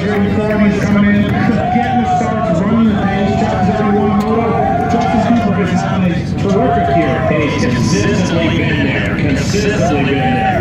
Green 40s coming in, getting the starts, running the pace, Chapters 31 moto. Justin Cooper has had a terrific year. And he's consistently been there.